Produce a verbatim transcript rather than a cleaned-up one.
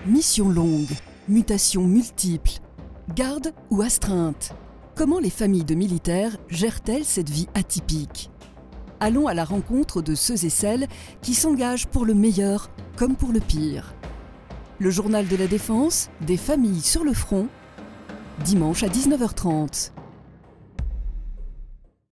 Mission longue, mutations multiples, garde ou astreinte. Comment les familles de militaires gèrent-elles cette vie atypique? Allons à la rencontre de ceux et celles qui s'engagent pour le meilleur comme pour le pire. Le journal de la défense, des familles sur le front, dimanche à dix-neuf heures trente.